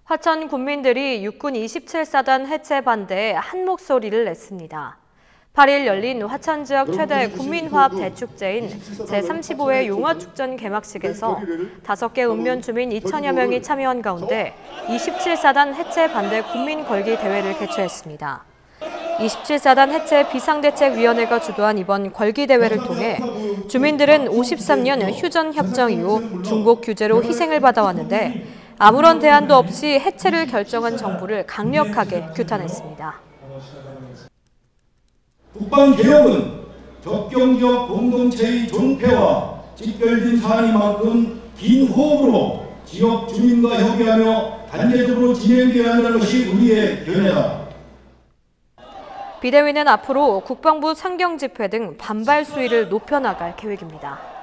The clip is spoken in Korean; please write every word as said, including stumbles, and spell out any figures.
화천 군민들이 육군 이십칠 사단 해체 반대에 한 목소리를 냈습니다. 팔 일 열린 화천 지역 최대 군민화합 대축제인 제삼십오 회 용화축전 개막식에서 다섯 개 읍면 주민 이천여 명이 참여한 가운데 이십칠 사단 해체 반대 군민 걸기 대회를 개최했습니다. 이십칠 사단 해체 비상대책위원회가 주도한 이번 걸기 대회를 통해 주민들은 오십삼 년 휴전 협정 이후 중복 규제로 희생을 받아왔는데 아무런 대안도 없이 해체를 결정한 정부를 강력하게 규탄했습니다. 국방개혁은 접경지역 공동체의 존폐와 직결된 사안이만큼 긴 호흡으로 지역 주민과 협의하며 단계적으로 진행되어야 한다는 것이 우리의 견해다. 비대위는 앞으로 국방부 상경집회 등 반발 수위를 높여나갈 계획입니다.